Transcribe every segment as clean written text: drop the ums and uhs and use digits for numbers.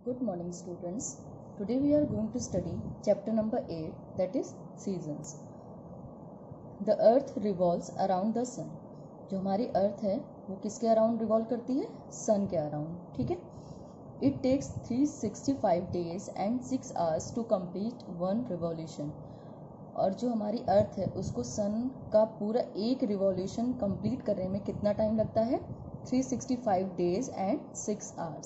Good morning students. Today we are going to study chapter number 8, that is seasons. The earth revolves around the sun. जो हमारी अर्थ है वो किसके around revolve करती है? सन के अराउंड. ठीक है. It takes 365 days and 6 hours to complete one revolution. और जो हमारी अर्थ है उसको सन का पूरा एक रिवॉल्यूशन कंप्लीट करने में कितना टाइम लगता है? 365 days and 6 hours.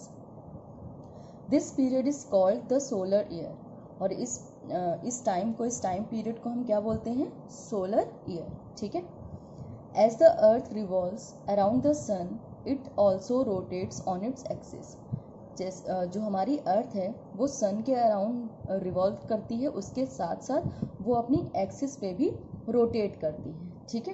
This period is called the solar year. और इस टाइम पीरियड को हम क्या बोलते हैं? Solar year. ठीक है. As the earth revolves around the sun it also rotates on its axis. जो हमारी अर्थ है वो सन के अराउंड रिवॉल्व करती है, उसके साथ साथ वो अपनी एक्सिस पे भी रोटेट करती है. ठीक है.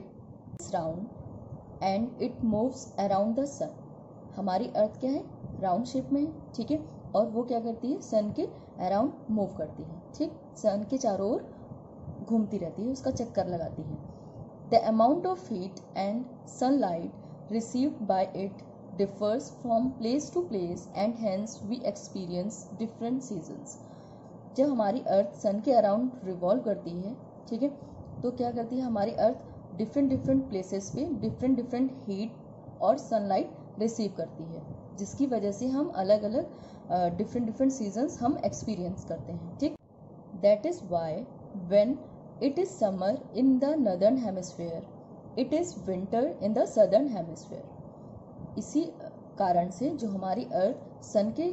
Round and it moves around the sun. हमारी अर्थ क्या है? राउंड शेप में है. ठीक है. और वो क्या करती है? सन के अराउंड मूव करती है. ठीक. सन के चारों ओर घूमती रहती है, उसका चक्कर लगाती है. The amount of heat and sunlight received by it differs from place to place and hence we experience different seasons. जब हमारी अर्थ सन के अराउंड रिवॉल्व करती है, ठीक है, तो क्या करती है हमारी अर्थ डिफरेंट प्लेसेस पे डिफरेंट हीट और सनलाइट रिसीव करती है, जिसकी वजह से हम अलग अलग डिफरेंट सीजन्स हम एक्सपीरियंस करते हैं. ठीक. That is why when it is summer in the northern hemisphere it is winter in the southern hemisphere. इसी कारण से जो हमारी अर्थ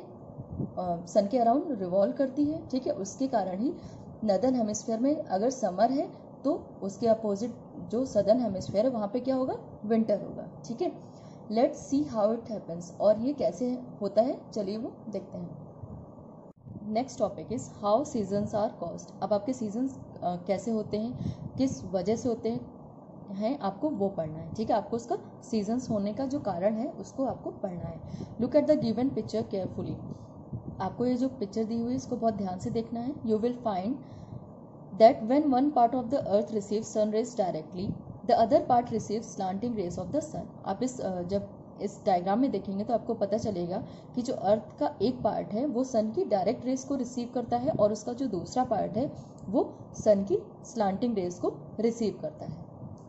सन के अराउंड रिवॉल्व करती है, ठीक है, उसके कारण ही नॉर्दर्न हेमिस्फीयर में अगर समर है तो उसके अपोजिट जो सदर्न हेमिस्फीयर है वहाँ पे क्या होगा? विंटर होगा. ठीक है. Let's see how it happens. और ये कैसे होता है, चलिए वो देखते हैं. Next topic is how seasons are caused. अब आपके सीजन्स कैसे होते हैं, किस वजह से होते हैं, आपको वो पढ़ना है. ठीक है. आपको उसका सीजन्स होने का जो कारण है उसको आपको पढ़ना है. Look at the given picture carefully. आपको ये जो पिक्चर दी हुई है इसको बहुत ध्यान से देखना है. You will find that when one part of the earth receives sun rays directly the other part receives slanting rays of the sun. आप जब इस डायग्राम में देखेंगे तो आपको पता चलेगा कि जो अर्थ का एक पार्ट है वो सन की डायरेक्ट रेज को रिसीव करता है और उसका जो दूसरा पार्ट है वो सन की स्लांटिंग रेज को रिसीव करता है.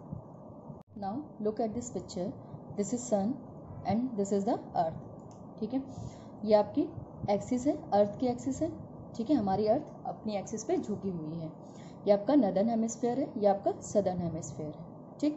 Now look at this picture. This is sun and this is the earth. ठीक है. ये आपकी एक्सिस है, अर्थ की एक्सिस है. ठीक है. हमारी अर्थ अपनी एक्सिस पे झुकी हुई है. ये आपका नॉर्दर्न हेमिस्फीयर है, ये आपका सदर्न हेमिस्फीयर है. ठीक.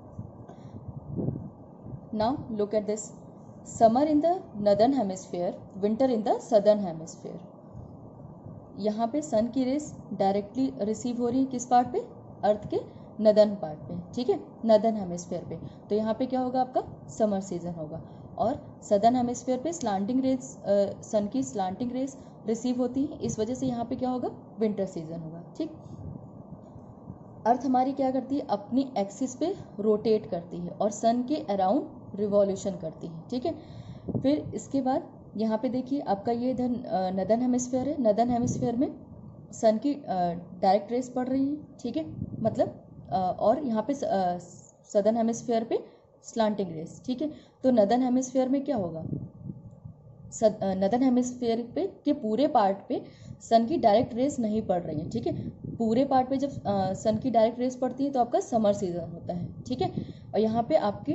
Now look at this. Summer in the northern hemisphere, winter in the southern hemisphere. यहाँ पे सन की रेस डायरेक्टली रिसीव हो रही है किस पार्ट पे? अर्थ के नॉर्दर्न पार्ट पे. ठीक है. नॉर्दर्न हेमिस्फीयर पे. तो यहाँ पे क्या होगा? आपका समर सीजन होगा. और सदर्न हेमिस्फीयर पे स्लांटिंग रेज, सन की स्लांटिंग रेस रिसीव होती है, इस वजह से यहाँ पे क्या होगा? विंटर सीजन होगा. ठीक. अर्थ हमारी क्या करती है? अपनी एक्सिस पे रोटेट करती है और सन के अराउंड रिवॉल्यूशन करती है. ठीक है. फिर इसके बाद यहाँ पे देखिए आपका ये इधर नॉर्दर्न हेमिस्फीयर है. नॉर्दर्न हेमिस्फीयर में सन की डायरेक्ट रेस पड़ रही है. ठीक है. मतलब और यहाँ पे सदर्न हेमिस्फीयर पे स्लांटिंग रेस. ठीक है. तो नॉर्दर्न हेमिस्फीयर में क्या होगा? नॉर्दर्न हेमिस्फीयर पे के पूरे पार्ट पे सन की डायरेक्ट रेस नहीं पड़ रही है. ठीक है. पूरे पार्ट पे जब सन की डायरेक्ट रेस पड़ती है तो आपका समर सीजन होता है. ठीक है. और यहाँ पे आपकी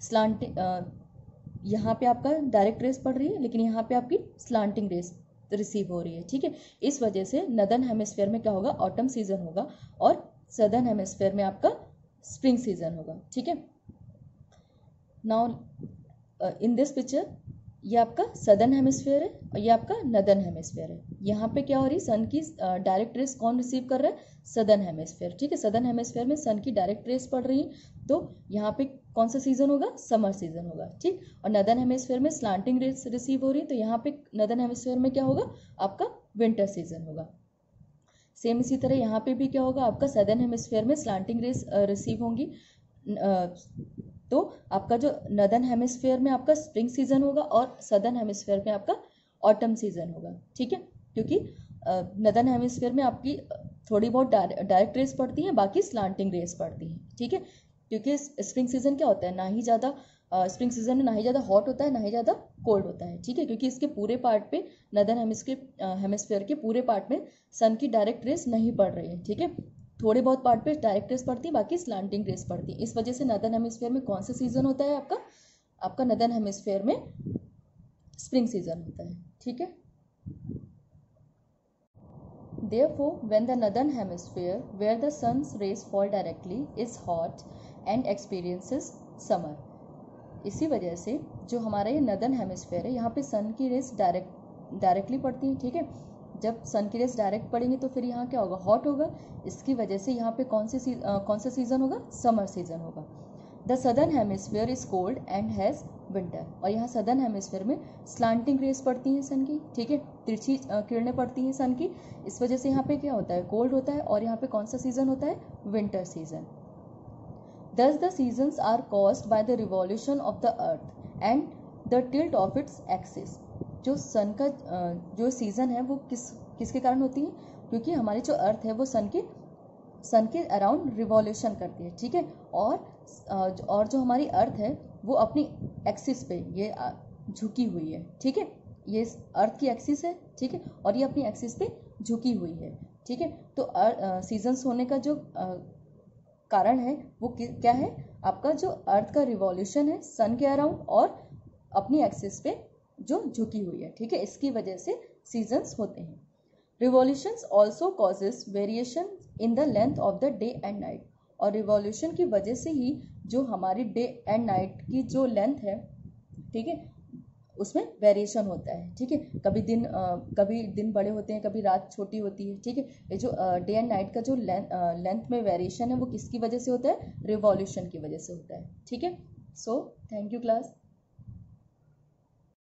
यहाँ पे आपका डायरेक्ट रेस पड़ रही है, लेकिन यहाँ पे आपकी स्लांटिंग रेस रिसीव हो रही है. ठीक है. इस वजह से नॉर्दर्न हेमिस्फीयर में क्या होगा? ऑटम सीजन होगा और सदर्न हेमिस्फीयर में आपका स्प्रिंग सीजन होगा. ठीक है. नाउ इन दिस पिक्चर ये आपका सदर्न हेमिस्फीयर है और ये आपका नॉर्दर्न हेमिस्फीयर है. यहाँ पे क्या हो रही है? सन की डायरेक्ट रेस कौन रिसीव कर रहा है? Southern hemisphere. ठीक है. सदर्न हेमिस्फीयर में सन की डायरेक्ट रेस पड़ रही है, तो यहाँ पे कौन सा सीजन होगा? समर सीजन होगा. ठीक. और नॉर्दर्न हेमिस्फीयर में स्लांटिंग रेस रिसीव हो रही है, तो यहाँ पे नॉर्दर्न हेमिस्फीयर में क्या होगा? आपका विंटर सीजन होगा. सेम इसी तरह यहाँ पे भी क्या होगा? आपका सदर्न हेमिस्फीयर में स्लांटिंग रेस रिसीव होंगी, तो आपका जो नॉर्दर्न हेमिस्फीयर में आपका स्प्रिंग सीजन होगा और सदर्न हेमिस्फीयर में आपका ऑटम सीजन होगा. ठीक है. क्योंकि नॉर्दर्न हेमिस्फीयर में आपकी थोड़ी बहुत डायरेक्ट रेस पड़ती है, बाकी स्लांटिंग रेस पड़ती है. ठीक है. क्योंकि स्प्रिंग सीजन क्या होता है? ना ही ज़्यादा स्प्रिंग सीजन में ना ही ज़्यादा हॉट होता है ना ही ज़्यादा कोल्ड होता है, ठीक है, क्योंकि इसके पूरे पार्ट पे नदर्न हेमिस्फीयर के पूरे पार्ट में सन की डायरेक्ट रेस नहीं पड़ रही है, ठीक है, थोड़े बहुत पार्ट पे डायरेक्ट रेस पड़ती है, बाकी स्लांटिंग रेस पड़ती है। इस वजह से नदर्न हेमिस्फीयर में कौन सा सीजन होता है आपका नदर्न हेमिस्फीयर में स्प्रिंग सीजन होता है, ठीक है। Therefore, when the northern hemisphere, where the sun's rays fall directly, is hot and experiences summer. इसी वजह से जो हमारा ये नदर्न हेमिस्फीयर है, यहाँ पे सन की रेस डायरेक्टली पड़ती हैं, ठीक है। जब सन की रेस डायरेक्ट पड़ेंगी तो फिर यहाँ क्या होगा, हॉट होगा। इसकी वजह से यहाँ पे कौन सा सीजन होगा, समर सीजन होगा। The southern hemisphere is cold and has winter. और यहाँ सदर्न हेमिस्फीयर में स्लांटिंग रेस पड़ती हैं सन की, ठीक है, तिरछी किरणें पड़ती हैं सन की। इस वजह से यहाँ पे क्या होता है, कोल्ड होता है। और यहाँ पे कौन सा सीजन होता है, winter season. Thus the seasons are caused by the revolution of the earth and the tilt of its axis. जो सन का जो सीजन है वो किसके कारण होती है, क्योंकि हमारी जो अर्थ है वो सन के अराउंड रिवॉल्यूशन करती है, ठीक है। और जो हमारी अर्थ है वो अपनी एक्सिस पे ये झुकी हुई है, ठीक है। ये अर्थ की एक्सिस है, ठीक है, और ये अपनी एक्सिस पे झुकी हुई है, ठीक है। तो सीजन्स होने का जो कारण है वो क्या है, आपका जो अर्थ का रिवॉल्यूशन है सन के अराउंड और अपनी एक्सिस पे जो झुकी हुई है, ठीक है, इसकी वजह से सीजन्स होते हैं। Revolutions also causes variation in the length of the day and night. और रिवॉल्यूशन की वजह से ही जो हमारी डे एंड नाइट की जो लेंथ है, ठीक है, उसमें वेरिएशन होता है, ठीक है। कभी दिन बड़े होते हैं, कभी रात छोटी होती है, ठीक है। ये जो डे एंड नाइट का जो लेंथ में वेरिएशन है वो किसकी वजह से होता है, रिवॉल्यूशन की वजह से होता है, ठीक है। So thank you class.